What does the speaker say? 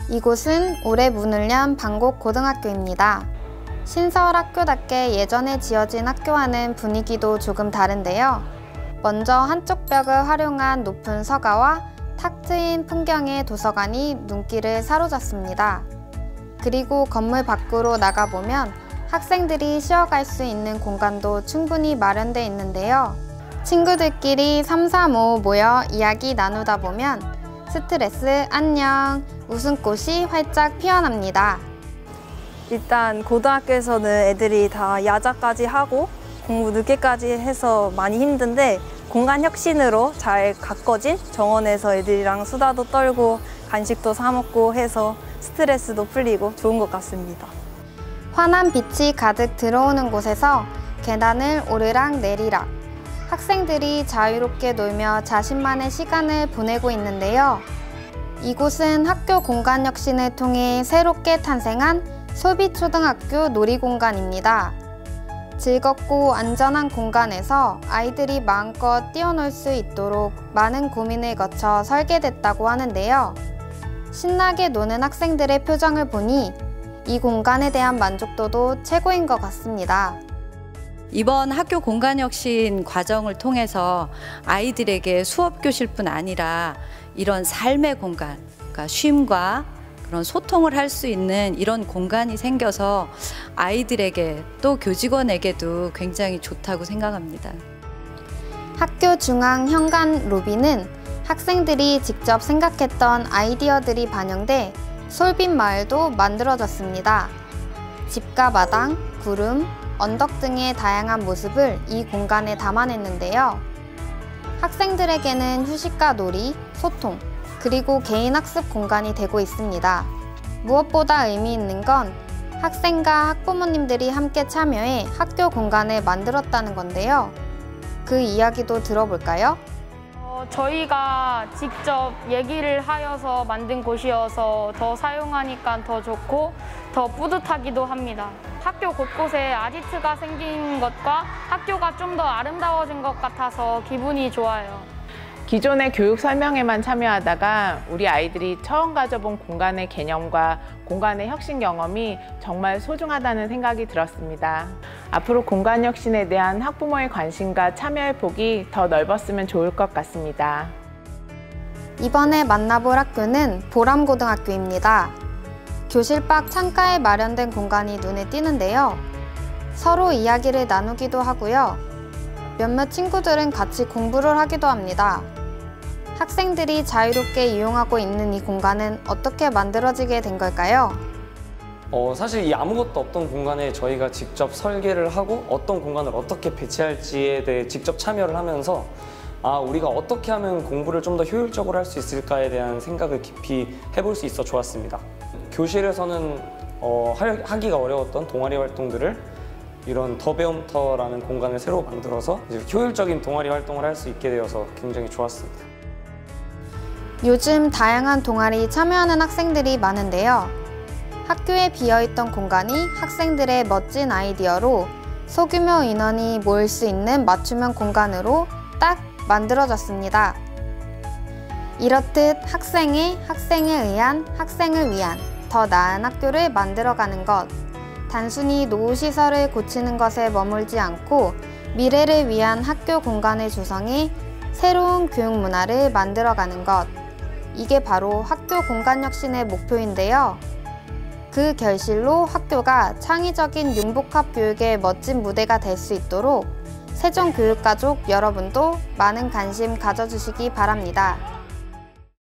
이곳은 올해 문을 연 방곡고등학교입니다. 신설 학교답게 예전에 지어진 학교와는 분위기도 조금 다른데요. 먼저 한쪽 벽을 활용한 높은 서가와 탁 트인 풍경의 도서관이 눈길을 사로잡습니다. 그리고 건물 밖으로 나가보면 학생들이 쉬어갈 수 있는 공간도 충분히 마련되어 있는데요. 친구들끼리 3, 4, 5 모여 이야기 나누다 보면 스트레스 안녕, 웃음꽃이 활짝 피어납니다. 일단 고등학교에서는 애들이 다 야자까지 하고 공부 늦게까지 해서 많이 힘든데 공간 혁신으로 잘 가꿔진 정원에서 애들이랑 수다도 떨고 간식도 사 먹고 해서 스트레스도 풀리고 좋은 것 같습니다. 환한 빛이 가득 들어오는 곳에서 계단을 오르락 내리락 학생들이 자유롭게 놀며 자신만의 시간을 보내고 있는데요. 이곳은 학교 공간 혁신을 통해 새롭게 탄생한 솔빛초등학교 놀이공간입니다. 즐겁고 안전한 공간에서 아이들이 마음껏 뛰어놀 수 있도록 많은 고민을 거쳐 설계됐다고 하는데요. 신나게 노는 학생들의 표정을 보니 이 공간에 대한 만족도도 최고인 것 같습니다. 이번 학교 공간혁신 과정을 통해서 아이들에게 수업 교실뿐 아니라 이런 삶의 공간, 그러니까 쉼과 그런 소통을 할 수 있는 이런 공간이 생겨서 아이들에게 또 교직원에게도 굉장히 좋다고 생각합니다. 학교 중앙 현관 로비는 학생들이 직접 생각했던 아이디어들이 반영돼 솔빛 마을도 만들어졌습니다. 집과 마당, 구름, 언덕 등의 다양한 모습을 이 공간에 담아냈는데요. 학생들에게는 휴식과 놀이, 소통, 그리고 개인 학습 공간이 되고 있습니다. 무엇보다 의미 있는 건 학생과 학부모님들이 함께 참여해 학교 공간을 만들었다는 건데요. 그 이야기도 들어볼까요? 저희가 직접 얘기를 하여서 만든 곳이어서 더 사용하니까 더 좋고 더 뿌듯하기도 합니다. 학교 곳곳에 아지트가 생긴 것과 학교가 좀 더 아름다워진 것 같아서 기분이 좋아요. 기존의 교육 설명회만 참여하다가 우리 아이들이 처음 가져본 공간의 개념과 공간의 혁신 경험이 정말 소중하다는 생각이 들었습니다. 앞으로 공간 혁신에 대한 학부모의 관심과 참여의 폭이 더 넓었으면 좋을 것 같습니다. 이번에 만나볼 학교는 보람고등학교입니다. 교실 밖 창가에 마련된 공간이 눈에 띄는데요. 서로 이야기를 나누기도 하고요. 몇몇 친구들은 같이 공부를 하기도 합니다. 학생들이 자유롭게 이용하고 있는 이 공간은 어떻게 만들어지게 된 걸까요? 사실 이 아무것도 없던 공간에 저희가 직접 설계를 하고 어떤 공간을 어떻게 배치할지에 대해 직접 참여를 하면서 우리가 어떻게 하면 공부를 좀 더 효율적으로 할 수 있을까에 대한 생각을 깊이 해볼 수 있어 좋았습니다. 교실에서는 하기가 어려웠던 동아리 활동들을 이런 더 배움터라는 공간을 새로 만들어서 이제 효율적인 동아리 활동을 할 수 있게 되어서 굉장히 좋았습니다. 요즘 다양한 동아리 참여하는 학생들이 많은데요. 학교에 비어있던 공간이 학생들의 멋진 아이디어로 소규모 인원이 모일 수 있는 맞춤형 공간으로 딱 만들어졌습니다. 이렇듯 학생에 의한 학생을 위한 더 나은 학교를 만들어가는 것. 단순히 노후시설을 고치는 것에 머물지 않고 미래를 위한 학교 공간을 조성해 새로운 교육 문화를 만들어가는 것. 이게 바로 학교 공간 혁신의 목표인데요. 그 결실로 학교가 창의적인 융복합 교육의 멋진 무대가 될 수 있도록 세종교육가족 여러분도 많은 관심 가져주시기 바랍니다.